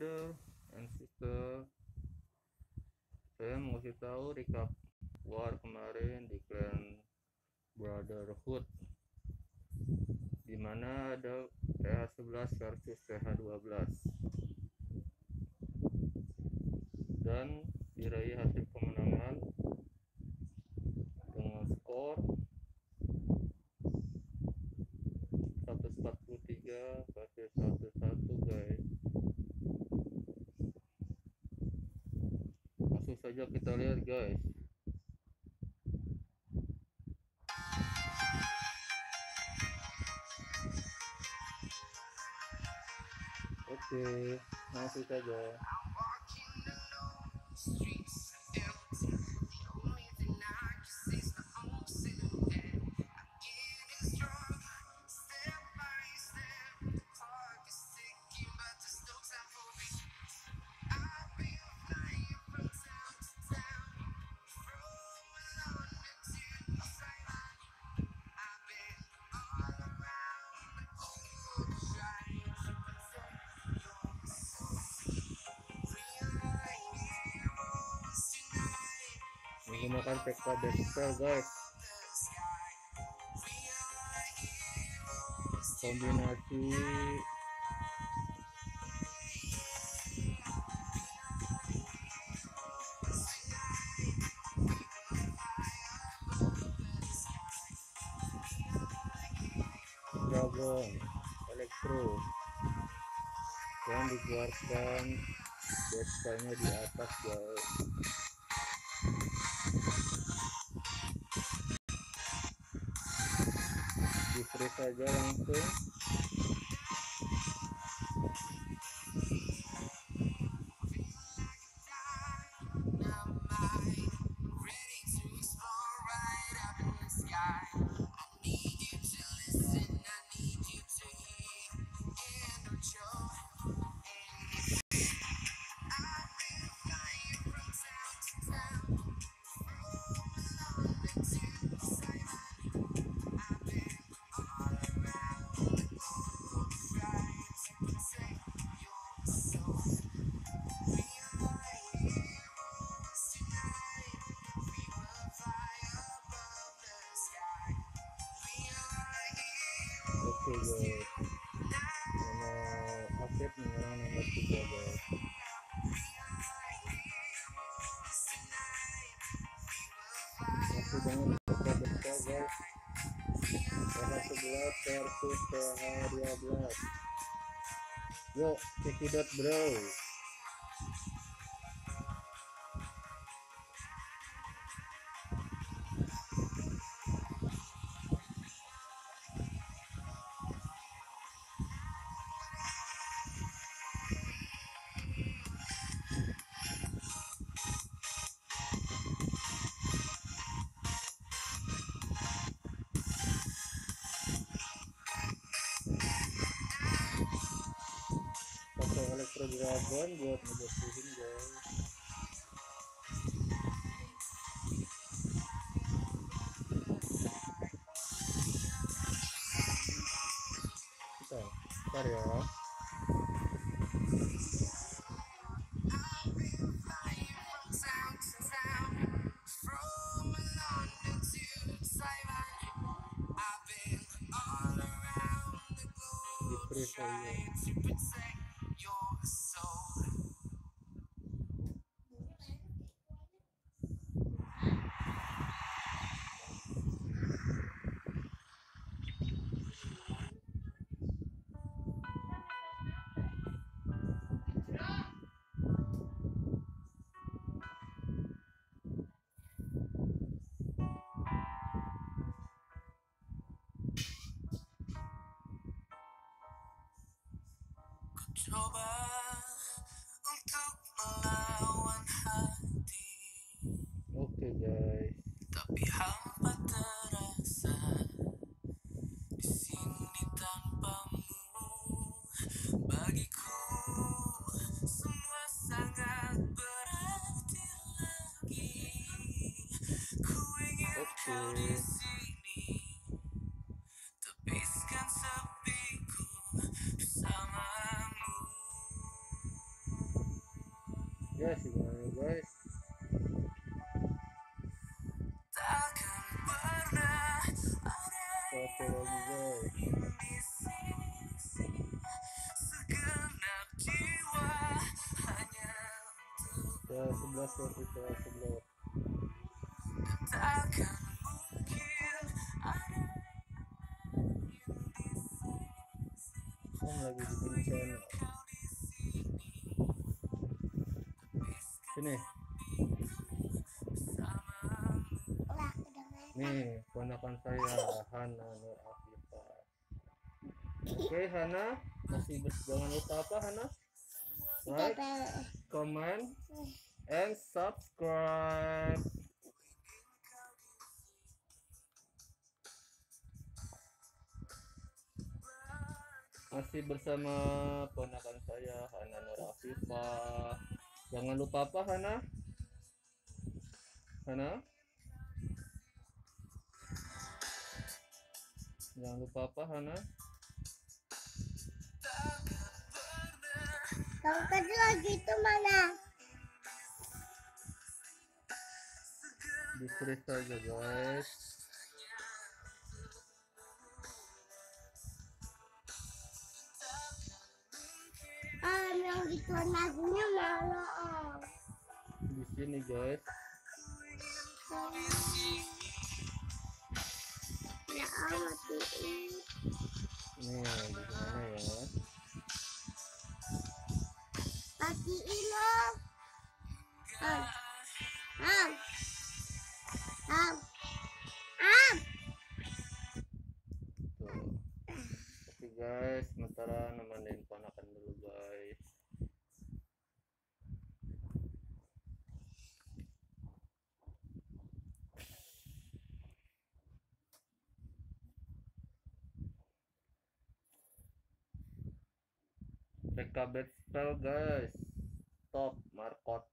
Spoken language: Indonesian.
brother and sister, saya mau kasih tahu recap war kemarin di clan Brotherhood, dimana ada TH11 versus TH12 dan diraih hasil kemenangan dengan skor 143 versus 11 guys. Langsung saja kita lihat guys. Oke, langsung saja. Menggunakan PK Bexel guys, kombinasi Dragon Elektro yang dikeluarkan Bexelnya di atas guys. Di freeze saja langsung. Oke guys, nomor aktif menyerang nomor 3 guys. Masih dengan PK Bexel guys, TH11 versus TH12. Yuk cekidot bro. Pakai Elektro Dragon buat ngebersihin guys. Bentar ya. Di freeze aja. Coba untuk melawan hati, Oke guys, tapi hampa terasa di sini tanpamu. Bagiku semua sangat berarti lagi. Ku ingin kau di sini, tepiskan sepiku bersamamu. Ya sih guys. Takkan pernah ada Foto lagi guys. di sisi segenap jiwa hanya untuk Ya 11 ya kita 11. takkan mungkin ada di sisi Om lagi bikin channel. kau di sini Sini. Nih, ponakan saya Hana Nur Afifah. Oke, Hana, jangan lupa apa Hana? Like, comment, and subscribe. Masih bersama ponakan saya Hana Nur Afifah. Jangan lupa apa Hana? Hana? Jangan lupa apa Hana? Kamu tadi lagi itu mana? Di freeze saja guys. Yang itu lagunya mana? Om? Di sini guys. Ya matiin. Nih, di mana ya? Matiin Om. Om. Om. Om. Tuh. Oke guys, sementara nemenin ponakan dulu guys. PKB spell guys. Stop markot.